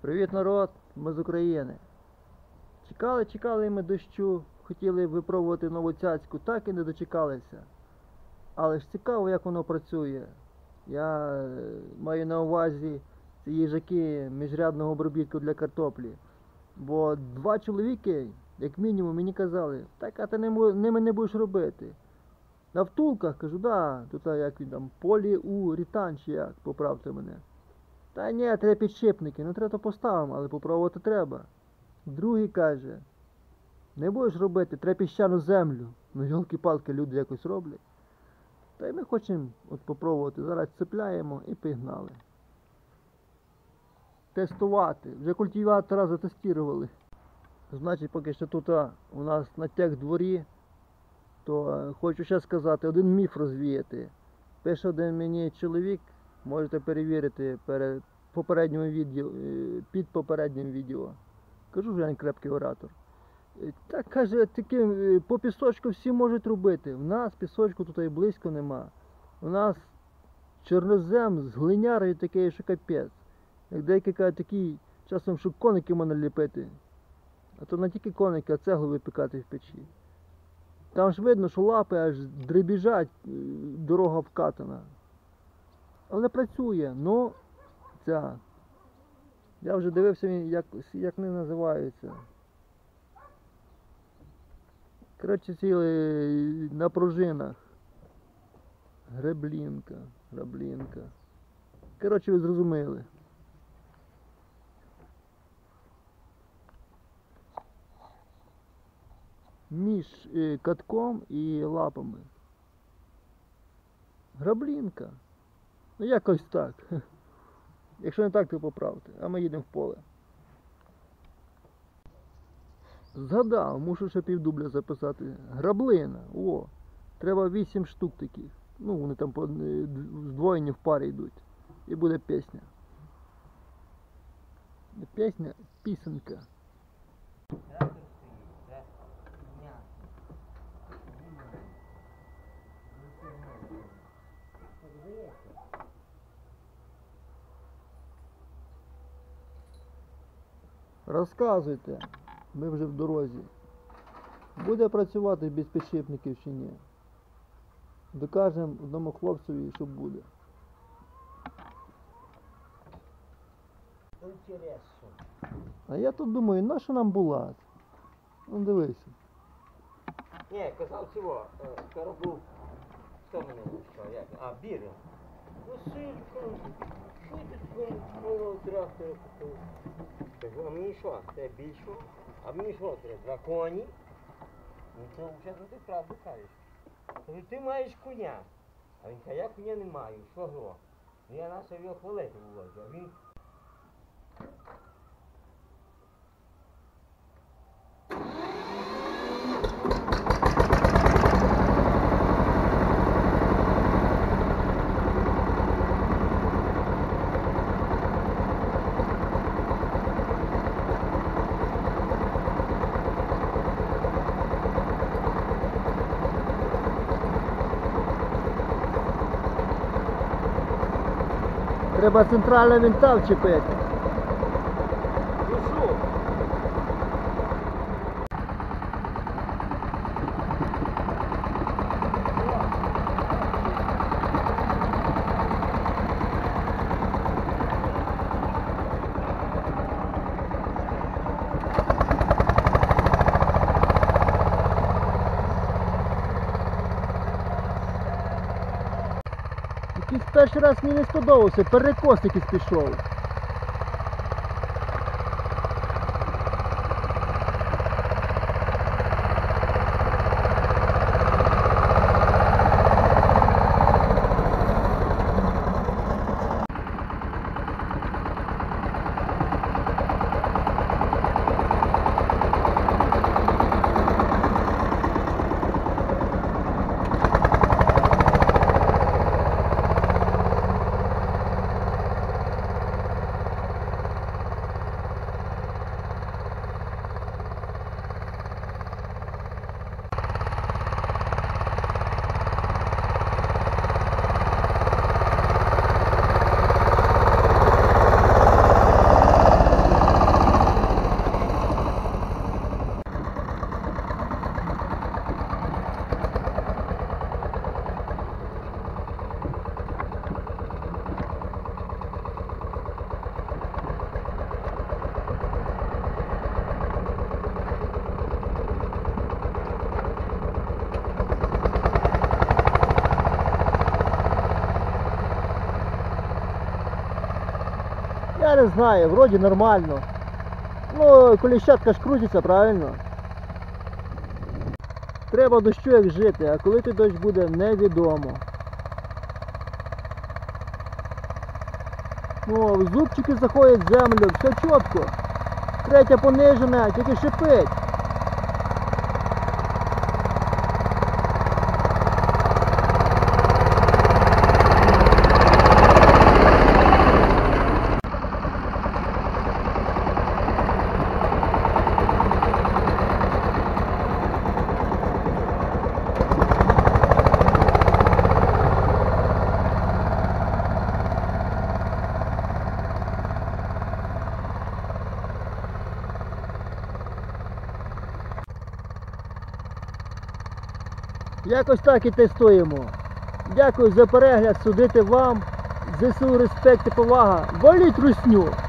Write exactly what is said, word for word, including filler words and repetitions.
Привіт, народ! Ми з України. Чекали, чекали ми дощу, хотіли випробувати нову цяцьку, так і не дочекалися. Але ж цікаво, як воно працює. Я е, маю на увазі ці їжаки міжрядного обробітку для картоплі. Бо два чоловіки, як мінімум, мені казали, так а ти ними не будеш робити. На втулках, кажу, да, тут як він там, поліурітан чи як, поправте мене. Та ні, треба підшипники, ну треба то поставимо, але попробувати треба. Другий каже, не будеш робити, треба піщану землю. Ну йолки-палки, люди якось роблять. Та й ми хочемо от попробувати, зараз цепляємо і пігнали. Тестувати, вже культиватора затестували. Значить, поки що тут а, у нас на тех дворі, то а, хочу ще сказати, один міф розвіяти. Пише один мені чоловік, можете перевірити перед попереднім відео, під попереднім відео. Кажу, що я не крепкий оратор. Так, каже, таки, по пісочку всі можуть робити. У нас пісочку тут і близько нема. У нас чорнозем з глинярою такий, що капець. Як деякі кажуть, такий, часом, що коники можна ліпити. А то не тільки коники, а цеглу випікати в печі. Там ж видно, що лапи аж дребіжать, дорога вкатана. Але працює, ну, ця. Я вже дивився, як, як вони називаються. Коротше, ціли на пружинах. Греблінка, граблінка. Коротше, ви зрозуміли. Між е, катком і лапами. Граблінка. Ну якось так. Якщо не так, то поправте. А ми їдемо в поле. Згадав, мушу ще півдубля записати. Граблина. О, треба вісім штук таких. Ну, вони там здвоєні в парі йдуть. І буде пісня. Пісня, пісенька. Розказуйте, ми вже в дорозі. Буде працювати без підшипників чи ні? Докажемо одному хлопцеві, що буде. А я тут думаю, на що нам булат? Ну дивися. Ні, казав цього, вчора був, хто мене вивчав, як? А, Бірин. Василько, що ти такого трактора купив? Кажу, а мені що? Це більше? А мені що треба? Два коні? Ну це вже ну, ти правду кажеш. Кажу, ти маєш коня. А він каже, я коня не маю, що гро? Ну я наша його хвалити вивозю, а він... Треба центральний винта вчепити. Ну що? Якийсь перший раз мені не сподобався, перекос якийсь пішов. Я не знаю, вроді нормально. Ну, коліщатка ж крутиться, правильно? Треба дощу як жити, а коли той дощ буде, невідомо. Ну, зубчики заходять в землю, все чітко. Третя понижена, тільки шипить. Якось так і тестуємо. Дякую за перегляд, судити вам. ЗСУ респект і повага. Валіть русню!